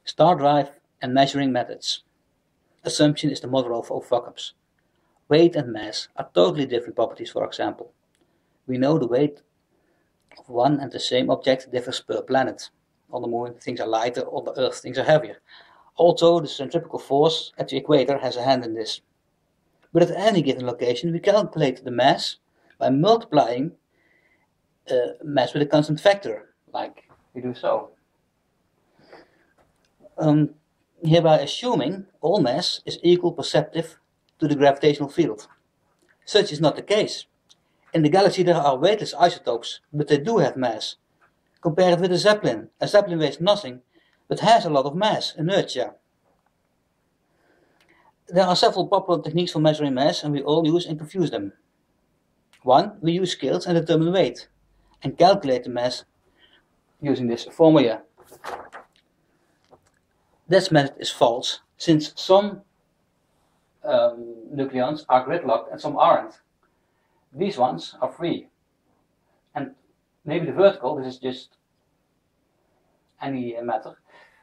Star drive and measuring methods. Assumption is the mother of all fuck-ups. Weight and mass are totally different properties, for example. We know the weight of one and the same object differs per planet. On the Moon, things are lighter, on the Earth, things are heavier. Also, the centrifugal force at the equator has a hand in this. But at any given location, we calculate the mass by multiplying mass with a constant factor, like we do so. Hereby assuming all mass is equal perceptive to the gravitational field. Such is not the case. In the galaxy there are weightless isotopes, but they do have mass. Compare it with a Zeppelin. A Zeppelin weighs nothing, but has a lot of mass, inertia. There are several popular techniques for measuring mass, and we all use and confuse them. 1. We use scales and determine weight, and calculate the mass using this formula. This method is false, since some nucleons are gridlocked and some aren't. These ones are free. And maybe the vertical, this is just any matter.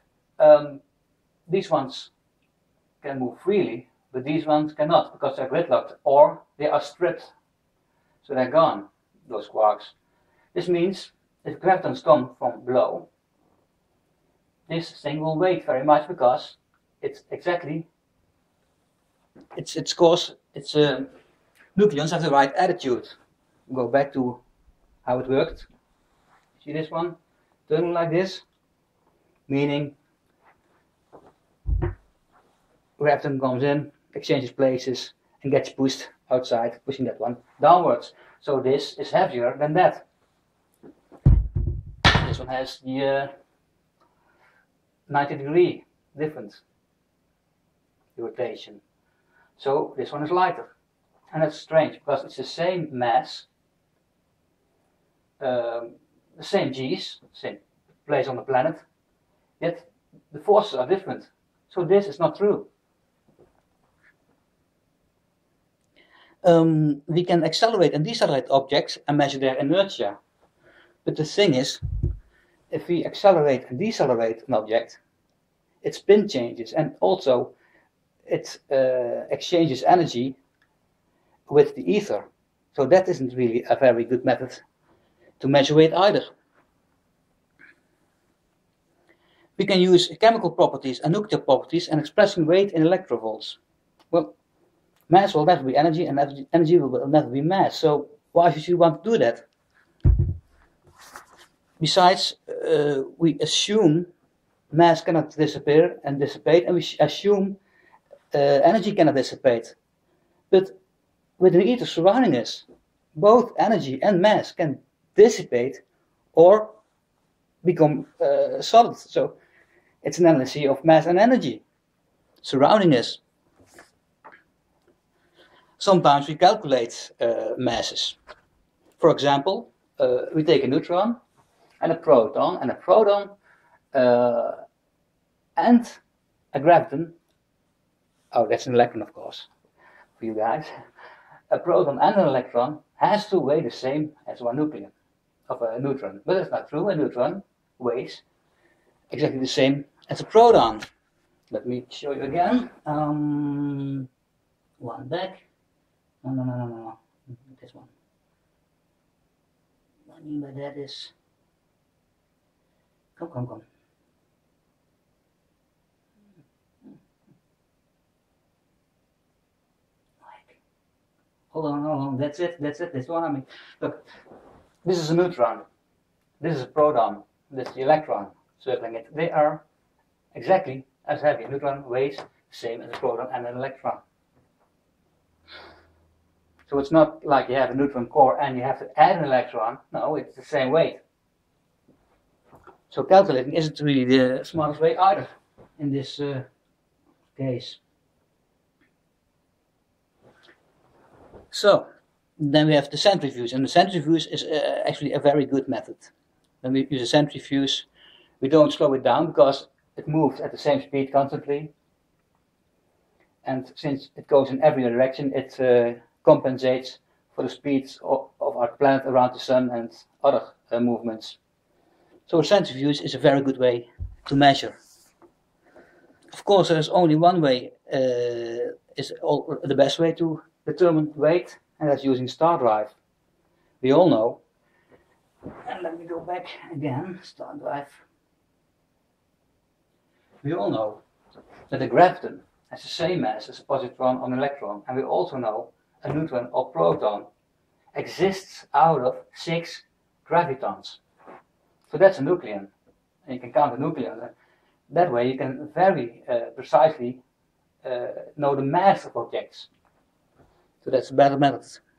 These ones can move freely, but these ones cannot because they're gridlocked or they are stripped. So they're gone, those quarks. This means if gravitons come from below, this thing will weight very much because it's exactly nucleons have the right attitude. Go back to how it worked. See this one? Turning like this, meaning graviton comes in, exchanges places, and gets pushed outside, pushing that one downwards. So this is heavier than that. This one has the 90-degree difference rotation. So this one is lighter. And that's strange because it's the same mass, the same G's, same place on the planet, yet the forces are different. So this is not true. We can accelerate and decelerate objects and measure their inertia. But the thing is, if we accelerate and decelerate an object, its spin changes and also it exchanges energy with the ether. So that isn't really a very good method to measure weight either. We can use chemical properties and nuclear properties and expressing weight in electrovolts. Well, mass will never be energy and energy will never be mass. So why should you want to do that? Besides, we assume mass cannot disappear and dissipate, and we assume energy cannot dissipate. But with the ether surrounding us, both energy and mass can dissipate or become solid. So it's an analysis of mass and energy surrounding us. Sometimes we calculate masses. For example, we take a neutron and a proton and a graviton. Oh, that's an electron, of course, for you guys. A proton and an electron has to weigh the same as one nucleon of a neutron. But that's not true. A neutron weighs exactly the same as a proton. Let me show you again. One back. No. This one. What I mean by that is... Come. Hold on, that's it, this one. I mean, look, this is a neutron, this is a proton, this is the electron circling it. They are exactly as heavy. A neutron weighs the same as a proton and an electron. So it's not like you have a neutron core and you have to add an electron. No, it's the same weight. So calculating isn't really the smartest way either in this case. So, then we have the centrifuge, and the centrifuge is actually a very good method. When we use a centrifuge, we don't slow it down because it moves at the same speed constantly. And since it goes in every direction, it compensates for the speeds of our planet around the sun and other movements. So a centrifuge is a very good way to measure. Of course, there is only one way, the best way to determine weight, and that's using star drive. We all know, and let me go back again, star drive. We all know that a graviton has the same mass as a positron or an electron, and we also know a neutron or proton exists out of 6 gravitons. So that's a nucleon, and you can count the nucleons. That way you can very precisely know the mass of objects. So that's a better method.